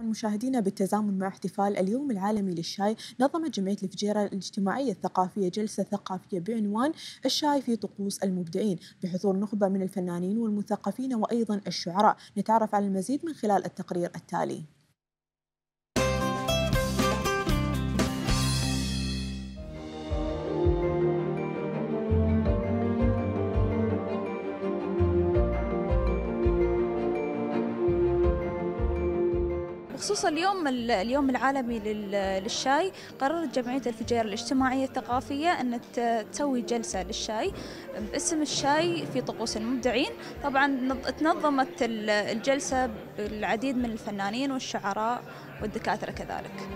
مشاهدينا، بالتزامن مع احتفال اليوم العالمي للشاي، نظمت جمعية الفجيرة الاجتماعية الثقافية جلسة ثقافية بعنوان الشاي في طقوس المبدعين، بحضور نخبة من الفنانين والمثقفين وأيضا الشعراء. نتعرف على المزيد من خلال التقرير التالي. بخصوص اليوم العالمي للشاي، قررت جمعية الفجيرة الاجتماعية الثقافية أن تسوي جلسة للشاي باسم الشاي في طقوس المبدعين. طبعا تنظمت الجلسة بالعديد من الفنانين والشعراء والدكاترة كذلك.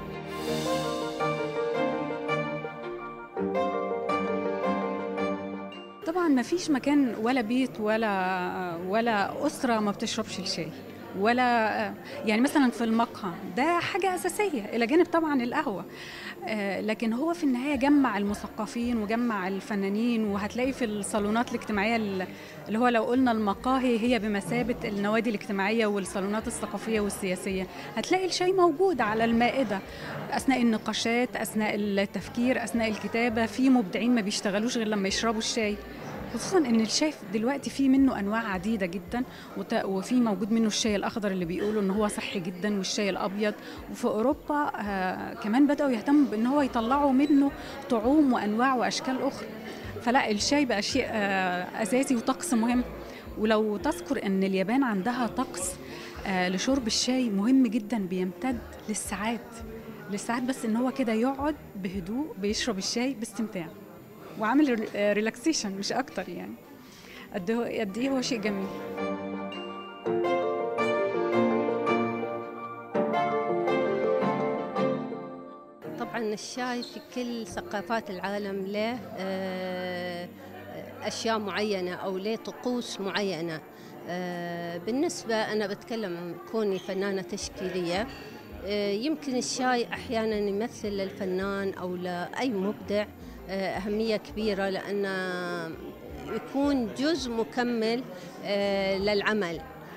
طبعا ما فيش مكان ولا بيت ولا أسرة ما بتشربش الشاي، ولا يعني مثلا في المقهى ده حاجة أساسية إلى جانب طبعا القهوة. لكن هو في النهاية جمع المثقفين وجمع الفنانين، وهتلاقي في الصالونات الاجتماعية اللي هو لو قلنا المقاهي هي بمثابة النوادي الاجتماعية والصالونات الثقافية والسياسية، هتلاقي الشاي موجود على المائدة أثناء النقاشات، أثناء التفكير، أثناء الكتابة. في مبدعين ما بيشتغلوش غير لما يشربوا الشاي، خصوصا ان الشاي دلوقتي فيه منه انواع عديده جدا، وفي موجود منه الشاي الاخضر اللي بيقولوا ان هو صحي جدا، والشاي الابيض. وفي اوروبا كمان بداوا يهتموا بان هو يطلعوا منه طعوم وانواع واشكال اخرى. فلا الشاي بقى شيء اساسي وطقس مهم. ولو تذكر ان اليابان عندها طقس لشرب الشاي مهم جدا، بيمتد للساعات، بس ان هو كده يقعد بهدوء بيشرب الشاي باستمتاع وعامل ريلاكسيشن مش اكتر. يعني قد ايه هو شيء جميل. طبعا الشاي في كل ثقافات العالم له اشياء معينه او له طقوس معينه. بالنسبه انا بتكلم كوني فنانه تشكيليه، يمكن الشاي احيانا يمثل للفنان او لاي مبدع أهمية كبيرة، لأنه يكون جزء مكمل للعمل.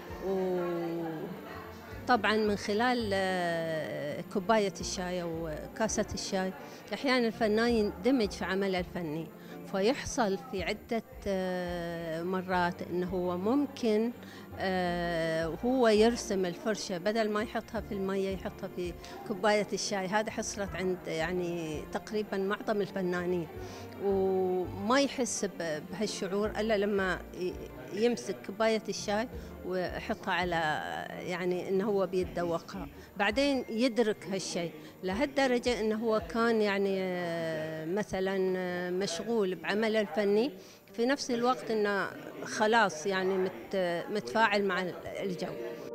وطبعا من خلال كوباية الشاي أو كاسة الشاي أحيانا الفنان يندمج في عمله الفني، فيحصل في عدة مرات أنه هو ممكن هو يرسم الفرشة بدل ما يحطها في المية يحطها في كوباية الشاي. هذا حصلت عند يعني تقريبا معظم الفنانين، وما يحس بهالشعور إلا لما يمسك كوباية الشاي ويحطها على يعني إنه هو بيتذوقها، بعدين يدرك هالشيء لهالدرجة إنه هو كان يعني مثلا مشغول بعمله الفني في نفس الوقت إنه خلاص يعني متفاعل مع الجو.